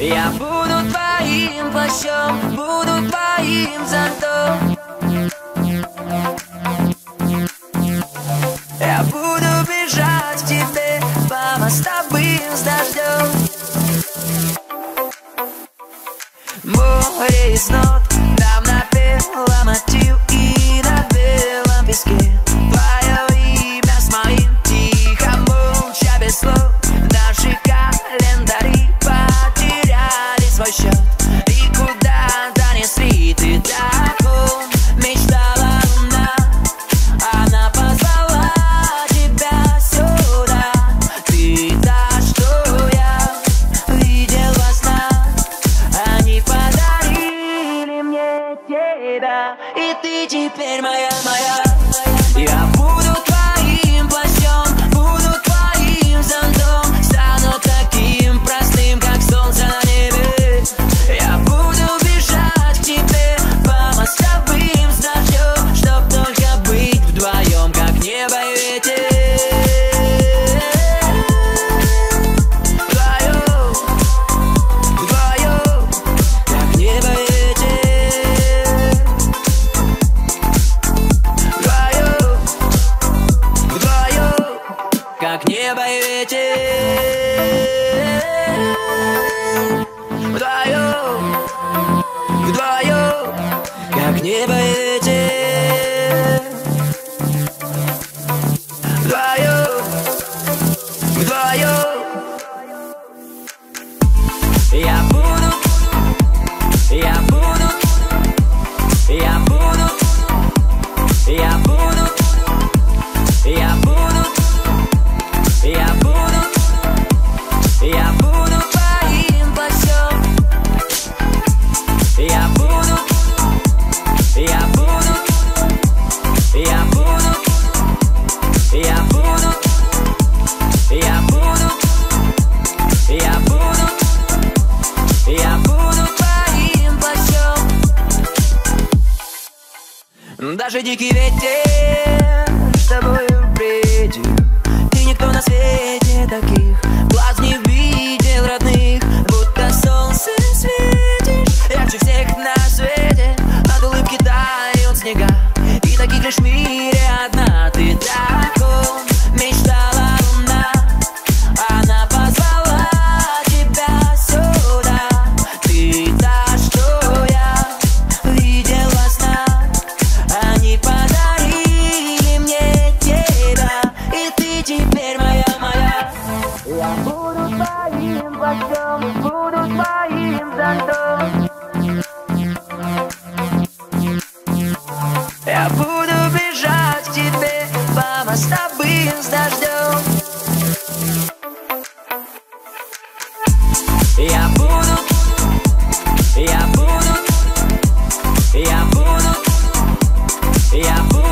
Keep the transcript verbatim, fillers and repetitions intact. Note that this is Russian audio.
Я буду твоим плащом, буду твоим зонтом. Я буду бежать к тебе по мостовым с дождем. Море из нот нам напело мотив, и на белом песке твое имя с моим тихо, молча, без слов. Наши календари потеряли свой счет и куда-то несли. Ты такой мечтала луна, она позвала тебя сюда. Ты та, что я видел во снах, они подарили мне тебя, и ты теперь моя, моя. Я буду твоим плащом, буду твоим зонтом, стану таким простым, как солнце на небе. Я буду бежать к тебе по мостовым с дождем, чтоб только быть вдвоем, как небо и ветер. Вдвоем, вдвоем, как небо и ветер. Вдвоем, вдвоем, как небо и ветер. Вдвоем, вдвоем, как небо и ветер. Вдвоем, вдвоем. Я буду, я буду, я буду, я буду, я буду, я буду, я буду твоим плащом. Я буду, я буду, я буду, я буду, я буду, я буду, я буду твоим плащом. Даже дикий ветер с тобою бредит, ты никто на свете таких глаз не видел родных, будто солнце светишь ярче всех на свете. От улыбки тают снега, и таких лишь в мире одна. Ты такой мечтала луна, она позвала тебя сюда. Ты та, что я видел во снах, они подарили мне тебя, и ты теперь моя, моя. Я буду твоим плащом, буду твоим зонтом. Я буду бежать к тебе по мостовым с дождем. Я буду, я буду, я буду, я буду.